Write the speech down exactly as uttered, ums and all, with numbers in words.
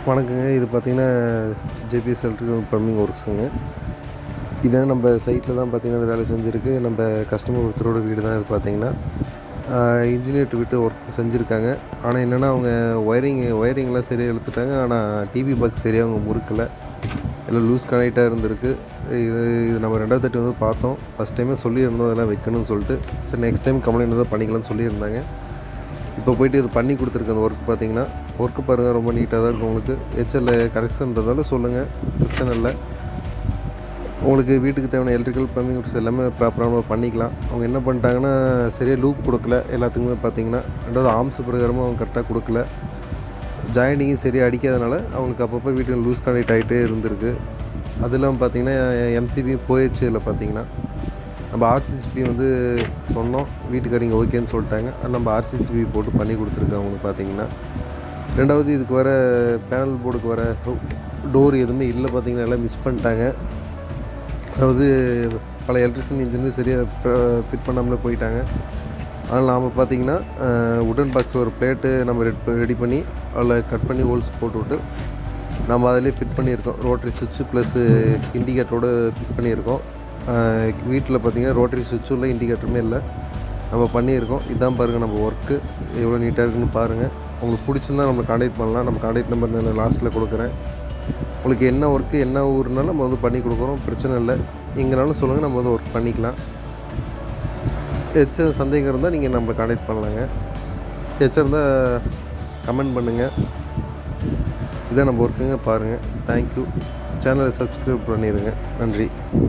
வணக்கங்க. இது பார்த்தீங்கன்னா, ஜேபிஎஸ் எலக்ட்ரிக்கல் ப்ளம்பிங் ஒர்க்ஸுங்க. இதான் நம்ம சைட்டில் தான் பார்த்தீங்கன்னா, அந்த வேலை செஞ்சுருக்கு. நம்ம கஸ்டமர் ஒருத்தரோட வீடு தான் இது பார்த்தீங்கன்னா. ஆ இன்ஜினியர்ட்ட விட்டு ஒர்க் செஞ்சுருக்காங்க. ஆனால் என்னென்னா, அவங்க ஒயரிங் ஒயரிங்லாம் சரியாக இழுத்துட்டாங்க. ஆனால் டிவி பாக்ஸ் சரியாக அவங்க முறுக்கலை. எல்லாம் லூஸ் கனெக்டாக இருந்திருக்கு. இது இது நம்ம ரெண்டாவது தாட்டி வந்து பார்த்தோம். ஃபஸ்ட் டைமே சொல்லியிருந்தோம் இதெல்லாம் வைக்கணும்னு சொல்லிட்டு. சரி நெக்ஸ்ட் டைம் கம்ப்ளைண்ட் தான் பண்ணிக்கலாம்னு சொல்லியிருந்தாங்க. இப்போ போய்ட்டு இது பண்ணி கொடுத்துருக்கு அந்த ஒர்க் பார்த்தீங்கன்னா. ஒர்க்கு பாருங்கள், ரொம்ப நீட்டாக தான் இருக்கும். உங்களுக்கு ஹெச்எல்ல கரெக்ஷன்றதால சொல்லுங்கள், பிரச்சனை இல்லை. உங்களுக்கு வீட்டுக்கு தேவையான எலக்ட்ரிக்கல் ப்ளம்பிங் ஒர்க்ஸ் எல்லாமே ப்ராப்பராக நம்ம பண்ணிக்கலாம். அவங்க என்ன பண்ணிட்டாங்கன்னா, சரியாக லூப் கொடுக்கல எல்லாத்துக்குமே பார்த்தீங்கன்னா. ரெண்டாவது ஆர்ம்ஸ் பிரகாரமாக அவங்க கரெக்டாக கொடுக்கல. ஜாயிண்டிங்கும் சரியாக அடிக்காதனால அவங்களுக்கு அப்பப்போ வீட்டில் லூஸ் கனெக்ட் ஆகிட்டே இருந்திருக்கு. அது இல்லாமல் பார்த்தீங்கன்னா, எம்சிபியும் போயிடுச்சு. இதில் பார்த்தீங்கன்னா நம்ம ஆர்சிசிபி வந்து சொன்னோம், வீட்டுக்காரங்க ஓகேன்னு சொல்லிட்டாங்க. அது நம்ம ஆர்சிசிபி போட்டு பண்ணி கொடுத்துருக்கோம் அவங்களுக்கு பார்த்தீங்கன்னா. ரெண்டாவது இதுக்கு வர பேனல் போர்டுக்கு வர டோர் எதுவுமே இல்லை பார்த்தீங்கன்னா, எல்லாம் மிஸ் பண்ணிட்டாங்க. அதாவது பல எலக்ட்ரிஷியன் இன்ஜினியர் சரியாக ஃபிட் பண்ணாமலே போயிட்டாங்க. அதனால் நாம் பார்த்தீங்கன்னா, உடன் பாக்ஸ் ஒரு பிளேட்டு நம்ம ரெட் ரெடி பண்ணி அதில் கட் பண்ணி ஹோல்ஸ் போட்டுவிட்டு நம்ம அதிலே ஃபிட் பண்ணியிருக்கோம். ரோட்டரி சுவிட்சு ப்ளஸ்ஸு இண்டிகேட்டரோடு ஃபிட் பண்ணியிருக்கோம். வீட்டில் பார்த்தீங்கன்னா ரோட்டரி சுவிட்சும் இல்லை, இண்டிகேட்டருமே இல்லை. நம்ம பண்ணியிருக்கோம். இதான் பாருங்கள் நம்ம ஒர்க்கு எவ்வளோ நீட்டாக இருக்குன்னு பாருங்கள். உங்களுக்கு பிடிச்சிருந்தா நம்மளை கான்டாக்ட் பண்ணலாம். நம்ம கான்டாக்ட் நம்பர் நான் லாஸ்ட்டில் கொடுக்குறேன். உங்களுக்கு என்ன ஒர்க்கு என்ன ஊருனாலும் நம்ம வந்து பண்ணி கொடுக்குறோம், பிரச்சனை இல்லை. எங்கேனாலும் சொல்லுங்கள், நம்ம வந்து ஒர்க் பண்ணிக்கலாம். ஏதாச்சும் சந்தேகம் இருந்தால் நீங்கள் நம்மளை கான்டாக்ட் பண்ணலாங்க. ஏதாச்சும் இருந்தால் கமெண்ட் பண்ணுங்கள். இதான் நம்ம ஒர்க்குங்க பாருங்கள். தேங்க்யூ. சேனலை சப்ஸ்கிரைப் பண்ணிடுங்க. நன்றி.